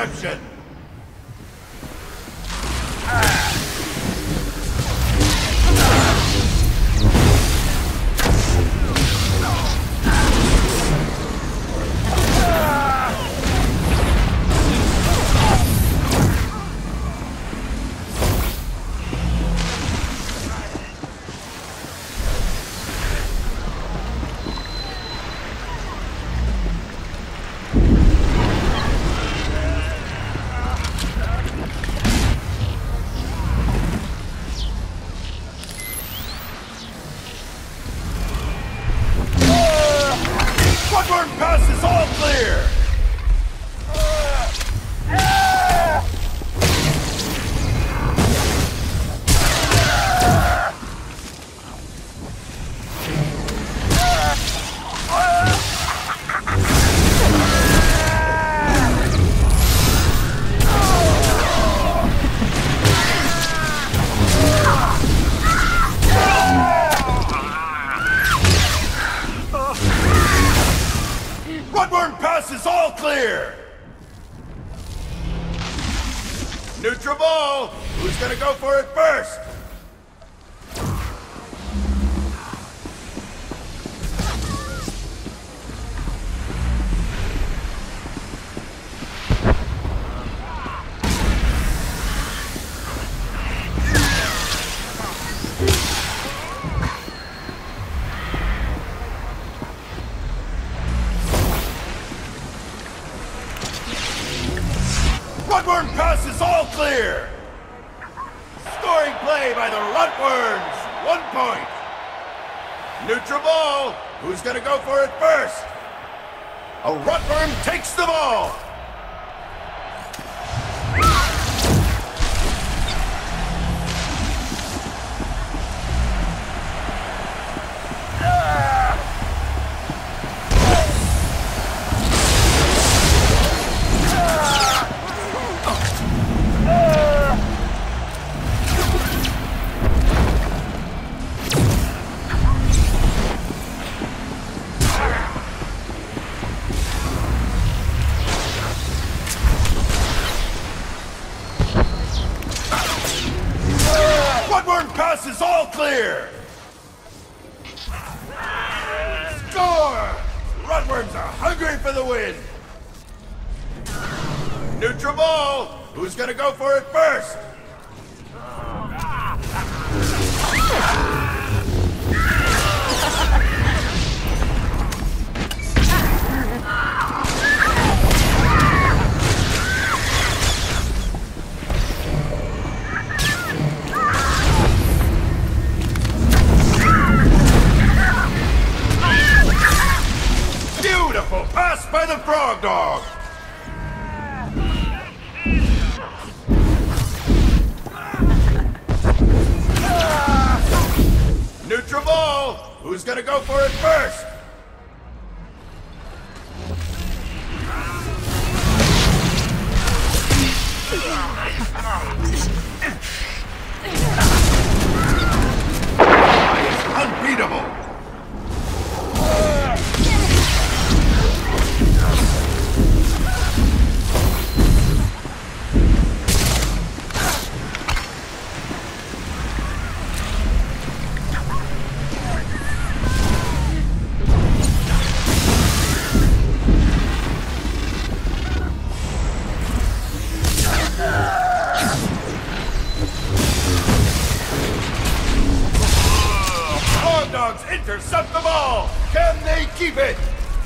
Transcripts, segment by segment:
description! Bloodburn Pass is all clear! Bloodburn Pass is all clear! Nutriball, who's gonna go for it first? Bloodburn Pass is all clear! Scoring play by the Rutworms, 1 point. Nutriball, who's gonna go for it first? A Rutworm takes the ball! Bloodburn Pass is all clear! Score! Rutworms are hungry for the win! Nutriball, who's gonna go for it first? Beautiful pass by the Frog Dog! Nutriball, who's gonna go for it first? Unbeatable! Frog Dogs intercept the ball! Can they keep it?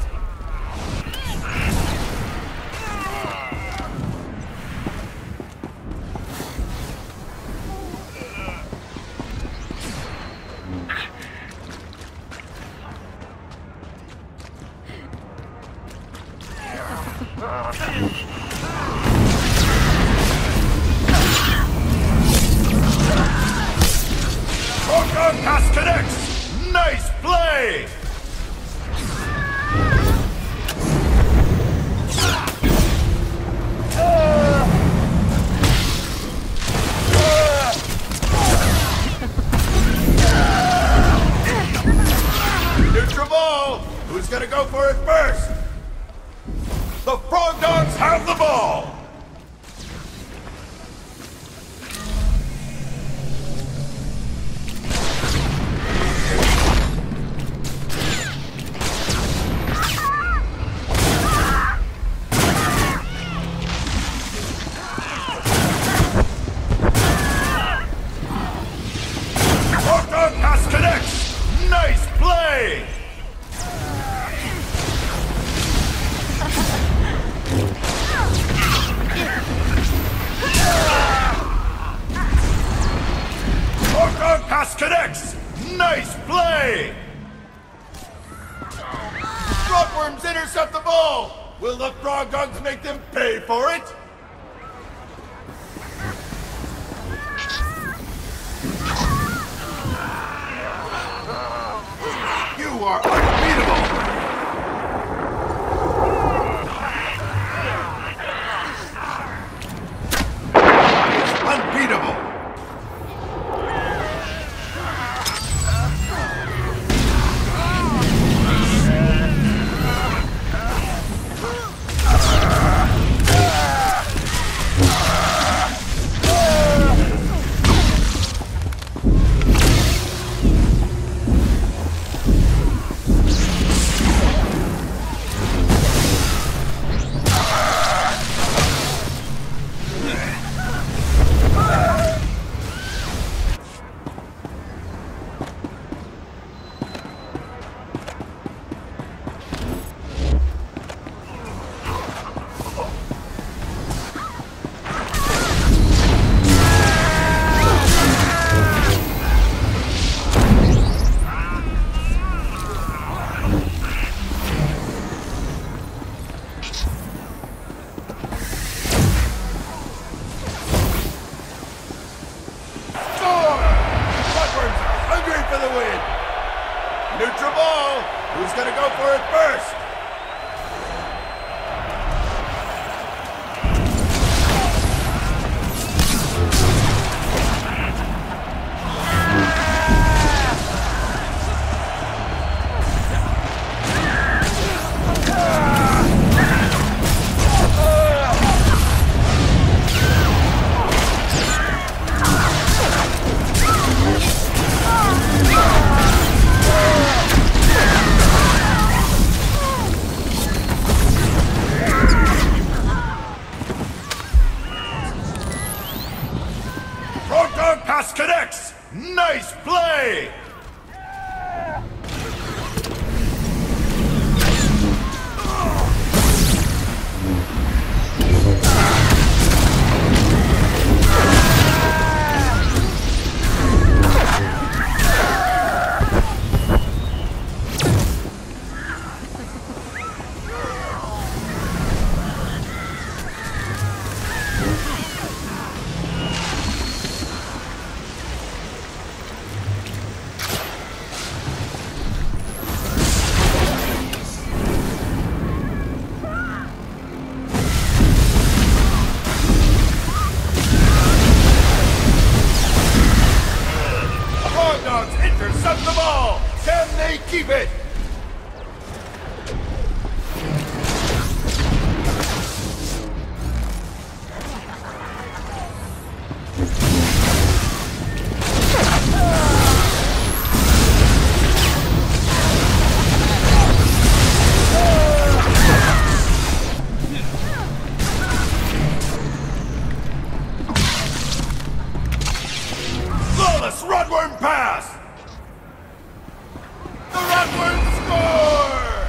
Frog Dog Pass connects! Nice play! Nutriball, who's gonna go for it first? The Frog Dogs have the ball! play! Frog pass connects! Nice play! Frogworms intercept the ball! Will the Frog Dogs make them pay for it? You are unbeatable! It's unbeatable! For the win. Neutral ball. Who's gonna go for it first? Frog Dog pass connects! Nice play! Intercept the ball! Can they keep it? Flawless Rodworm pass! The Rodworms score!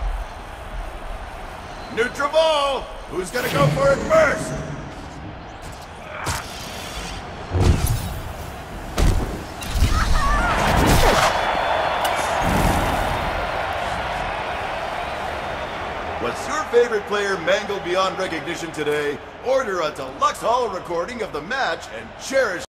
Neutral ball. Who's gonna go for it first? Was your favorite player mangled beyond recognition today? Order a deluxe holo recording of the match and cherish